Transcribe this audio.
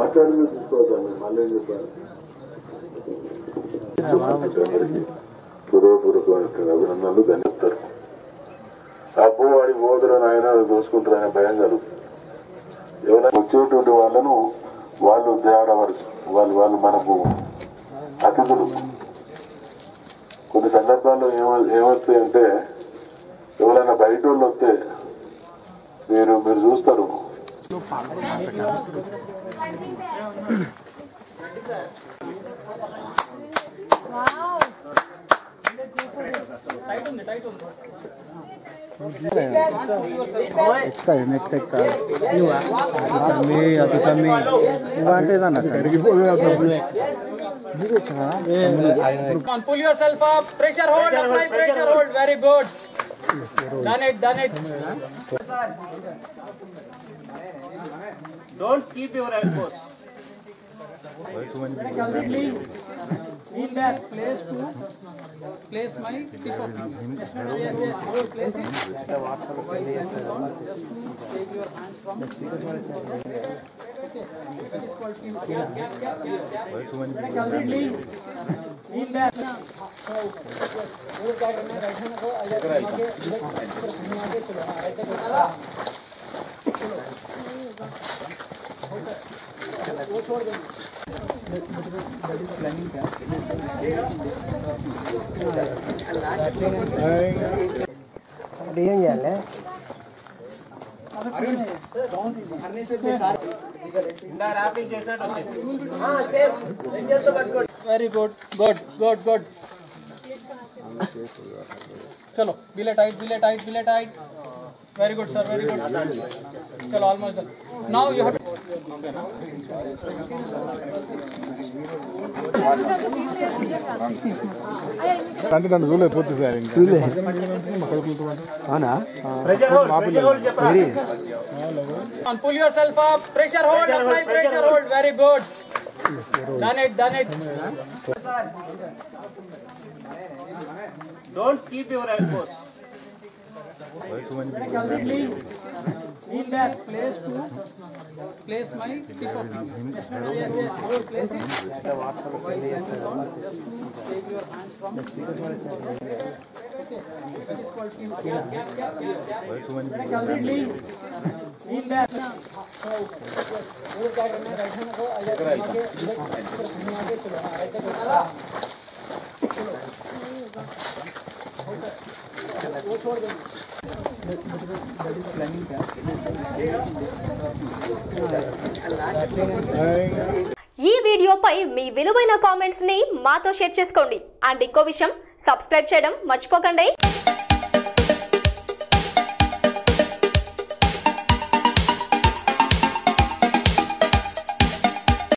మాట్లాడింది తీసుకోవద్దండి మళ్ళీ చెప్పారు పూర్వపూర్వక అభినందనలు ధన్యవాదాలు అబ్బో వాడి పోదురని ఆయన దోసుకుంటారనే భయం కలుగుతుంది ఎవరైనా వచ్చేటువంటి వాళ్ళను వాళ్ళు వాళ్ళు మనకు అతిథులు కొన్ని సందర్భాల్లో ఏమొస్తాయంటే ఎవరైనా బయట వాళ్ళు వస్తే మీరు చూస్తారు Pull yourself up. Pressure hold. Apply pressure hold. Very good. Done it. Don't keep your elbows. Lean back. Place my tip of yes. Place it. Just take your hands from. Okay. That is called cap. Lean back. Very good. Chalo, belay tight. Very good, sir. Very good. Chalo, almost done. Now you have to. Pull yourself up. Pressure hold. Apply pressure hold. Very good. Done it. Don't keep your elbows. Lean back. Place my tip of yes. Place it. Just take your hands from. Okay. That is called cap. Lean back. ఈ వీడియోపై మీ విలువైన comments ని మాతో share చేసుకోండి and ఇంకో విషయం subscribe చేయడం మర్చిపోకండి